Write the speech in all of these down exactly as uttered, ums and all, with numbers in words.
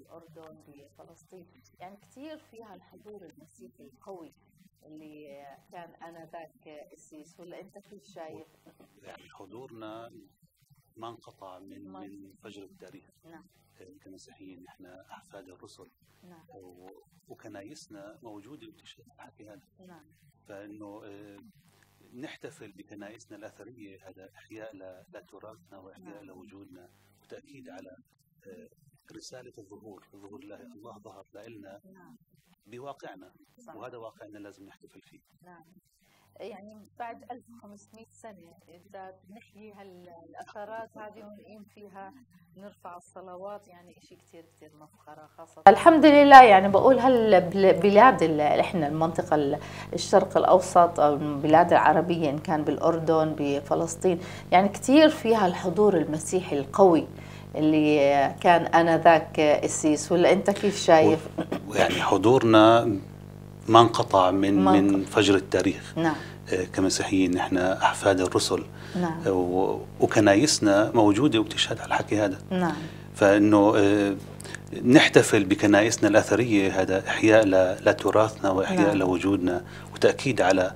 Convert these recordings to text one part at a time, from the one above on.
بالأردن بفلسطين، يعني كثير فيها الحضور المسيحي القوي اللي كان آنذاك قسيس، ولا أنت كيف شايف؟ يعني حضورنا ما انقطع من من فجر التاريخ. نعم. كمسيحيين احنا أحفاد الرسل. نعم. وكنايسنا موجودة وبتشهد الحكي هذا. نعم. فإنه نحتفل بكنائسنا الأثرية هذا إحياء لتراثنا وإحياء نعم. لوجودنا وتأكيد على رسالة الظهور، ظهور الله، الله ظهر لنا نعم. بواقعنا. صح. وهذا واقعنا لازم نحتفل فيه. نعم. يعني بعد ألف وخمسمئة سنة إذا نحيي هالأثارات هذه ونقيم فيها نرفع الصلوات، يعني إشي كتير كتير مفخرة خاصة. الحمد لله، يعني بقول هالبلاد اللي إحنا المنطقة الشرق الأوسط أو البلاد العربية، إن كان بالأردن بفلسطين، يعني كتير فيها الحضور المسيحي القوي اللي كان آنذاك قسيس، ولا أنت كيف شايف؟ يعني حضورنا ما انقطع من ما انقطع. من فجر التاريخ. نعم. كمسيحيين نحن أحفاد الرسل. نعم. وكنايسنا موجودة وبتشهد على الحكي هذا. نعم. فإنه نحتفل بكنائسنا الأثرية هذا إحياء لتراثنا وإحياء نعم. لوجودنا وتأكيد على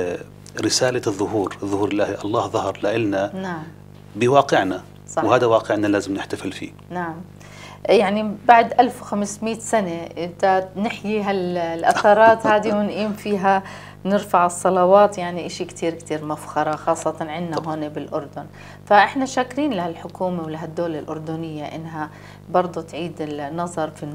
رسالة الظهور، ظهور الله، الله ظهر لنا نعم. بواقعنا. صح. وهذا واقعنا لازم نحتفل فيه. نعم. يعني بعد ألف وخمسمئة سنة إذا نحيي هالأثارات هذه ونقيم فيها نرفع الصلوات، يعني إشي كتير كتير مفخرة خاصة عندنا هون بالأردن. فإحنا شاكرين لهالحكومة ولهالدولة الأردنية إنها برضو تعيد النظر في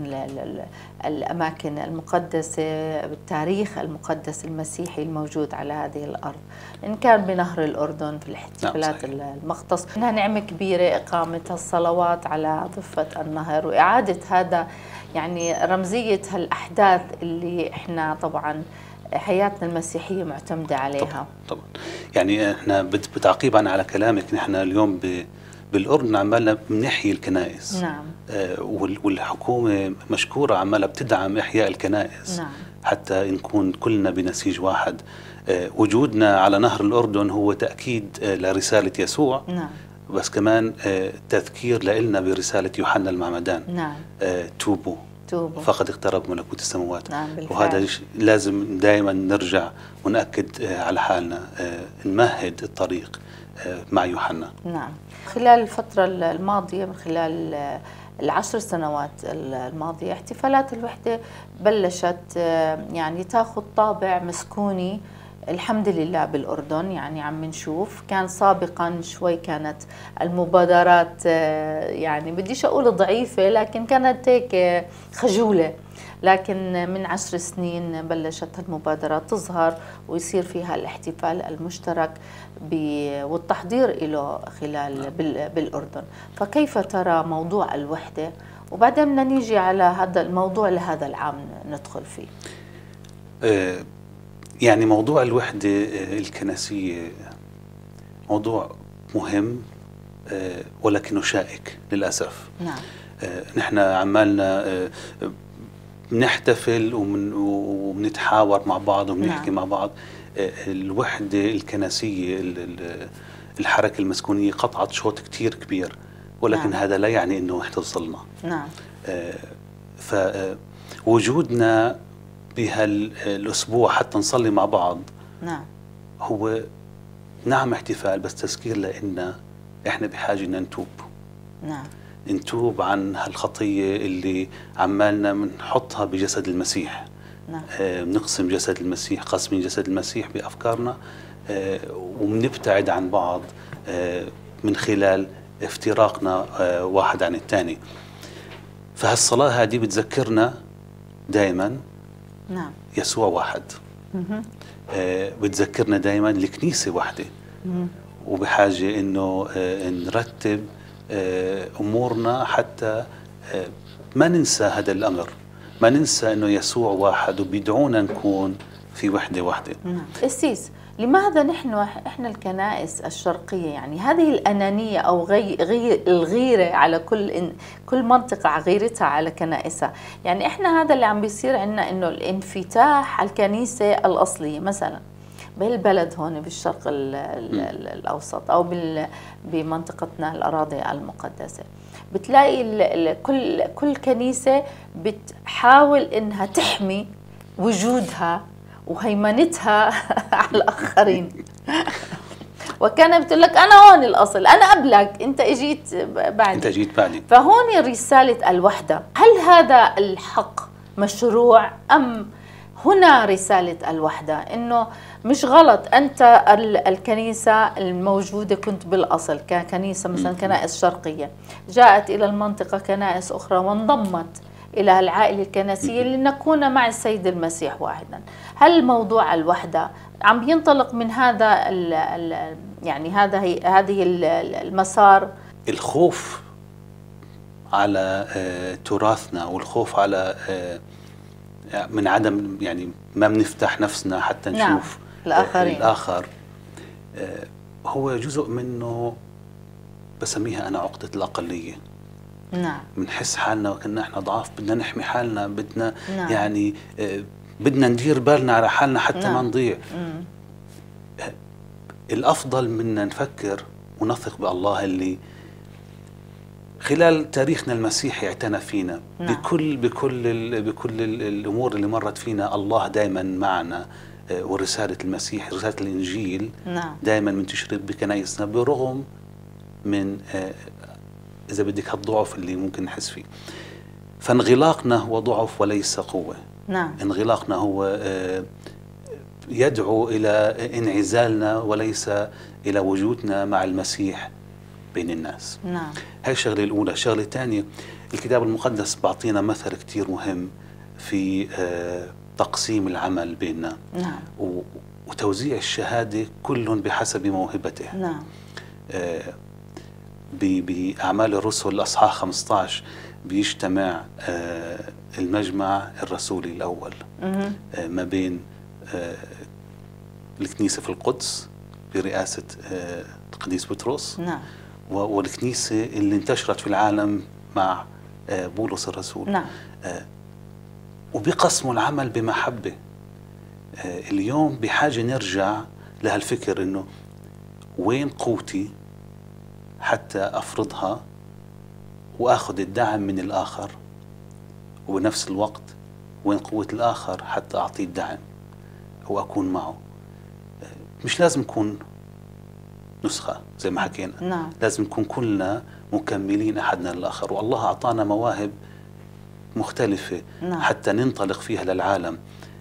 الأماكن المقدسة بالتاريخ المقدس المسيحي الموجود على هذه الأرض، إن كان بنهر الأردن في الاحتفالات المختص. إنها نعمة كبيرة إقامة الصلوات على ضفة النهر وإعادة هذا يعني رمزية هالأحداث اللي إحنا طبعا حياتنا المسيحية معتمدة عليها. طبعا, طبعا. يعني احنا بتعقيبا على كلامك، نحن اليوم بالأردن عمالنا بنحيي الكنائس. نعم. آه والحكومة مشكورة عمالها بتدعم إحياء الكنائس. نعم. حتى نكون كلنا بنسيج واحد. آه وجودنا على نهر الأردن هو تأكيد آه لرسالة يسوع. نعم. بس كمان آه تذكير لنا برسالة يوحنا المعمدان. نعم. آه توبوا فقد اقترب ملكوت السماوات. نعم. وهذا لازم دائما نرجع ونأكد على حالنا، نمهد الطريق مع يوحنا. نعم. خلال الفترة الماضية، من خلال العشر سنوات الماضية، احتفالات الوحدة بلشت يعني تاخذ طابع مسكوني الحمد لله بالأردن. يعني عم نشوف، كان سابقا شوي كانت المبادرات يعني بديش أقول ضعيفة، لكن كانت هيك خجولة. لكن من عشر سنين بلشت المبادرات تظهر ويصير فيها الاحتفال المشترك والتحضير له خلال بالأردن. فكيف ترى موضوع الوحدة؟ وبعدين بدنا نيجي على هذا الموضوع لهذا العام ندخل فيه. أه يعني موضوع الوحدة الكنسية موضوع مهم ولكنه شائك للأسف. نعم. نحن عمالنا بنحتفل وبنتحاور مع بعض وبنحكي نعم. مع بعض. الوحدة الكنسية، الحركة المسكونية قطعت شوط كتير كبير، ولكن نعم. هذا لا يعني أنه احتوصلنا. نعم. فوجودنا بهالأسبوع حتى نصلي مع بعض نعم هو نعم احتفال، بس تذكير لنا احنا بحاجة ان نتوب. نعم. نتوب عن هالخطية اللي عمالنا بنحطها بجسد المسيح. نعم. آه بنقسم جسد المسيح، قسمين جسد المسيح بأفكارنا، آه وبنبتعد عن بعض آه من خلال افتراقنا آه واحد عن الثاني. فهالصلاة هذه بتذكرنا دائما نعم يسوع واحد. آه بتذكرنا دائما الكنيسة واحدة. مم. وبحاجة انه آه نرتب آه امورنا حتى آه ما ننسى هذا الامر، ما ننسى انه يسوع واحد وبيدعونا نكون في وحدة واحدة. نعم. قسيس، لماذا نحن احنا الكنائس الشرقيه يعني هذه الانانيه او غي غي الغيره على كل إن كل منطقه على غيرتها على كنائسها؟ يعني احنا هذا اللي عم بيصير عندنا، انه الانفتاح على الكنيسه الاصليه مثلا بهالبلد هون بالشرق ال ال ال الأوسط أو بمنطقتنا الأراضي المقدسة. بتلاقي ال ال كل كل كنيسة بتحاول إنها تحمي وجودها وهيمنتها على الآخرين. وكان بتقول لك أنا هون الأصل، أنا قبلك، أنت إجيت بعدي، أنت جيت بعدي. فهون رسالة الوحدة. هل هذا الحق مشروع أم هنا رسالة الوحدة؟ إنه مش غلط، أنت الكنيسة الموجودة كنت بالأصل ككنيسة مثلا كنائس شرقية، جاءت إلى المنطقة كنائس أخرى وانضمت إلى العائلة الكنسية لنكون مع السيد المسيح واحدا. هل موضوع الوحدة عم ينطلق من هذا ال ال يعني هذا هذه المسار؟ الخوف على آه تراثنا والخوف على آه من عدم يعني ما بنفتح نفسنا حتى نشوف نعم. الآخرين. آه الآخر آه هو جزء منه بسميها أنا عقدة الأقلية. نعم. بنحس حالنا وكنا احنا ضعاف، بدنا نحمي حالنا، بدنا نعم. يعني آه بدنا ندير بالنا على حالنا حتى نعم. ما نضيع. آه الأفضل منا نفكر ونثق بالله اللي خلال تاريخنا المسيحي اعتنى فينا. نعم. بكل بكل ال بكل ال الامور اللي مرت فينا الله دائما معنا، ورساله المسيح رساله الانجيل نعم. دائما منتشره بكنايسنا برغم من اذا بدك هالضعف اللي ممكن نحس فيه. فانغلاقنا هو ضعف وليس قوه. نعم. انغلاقنا هو يدعو الى انعزالنا وليس الى وجودنا مع المسيح بين الناس. نعم. هاي الشغلة الأولى. الشغلة الثانية، الكتاب المقدس بعطينا مثل كتير مهم في آه تقسيم العمل بيننا. نعم. وتوزيع الشهادة كل بحسب موهبته. نعم. آه بأعمال الرسل أصحاح خمسة عشر بيجتمع آه المجمع الرسولي الأول آه ما بين آه الكنيسة في القدس برئاسة آه القديس بطرس. نعم. والكنيسة اللي انتشرت في العالم مع بولس الرسول. نعم. وبقسموا العمل بمحبة. اليوم بحاجة نرجع لهالفكر إنه وين قوتي حتى أفرضها وأخذ الدعم من الآخر، وبنفس الوقت وين قوة الآخر حتى أعطيه الدعم وأكون معه. مش لازم نكون نسخة زي ما حكينا. نعم. لازم نكون كلنا مكملين أحدنا للآخر، والله أعطانا مواهب مختلفة. نعم. حتى ننطلق فيها للعالم.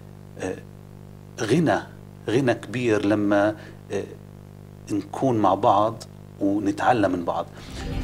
غنى غنى كبير لما نكون مع بعض ونتعلم من بعض.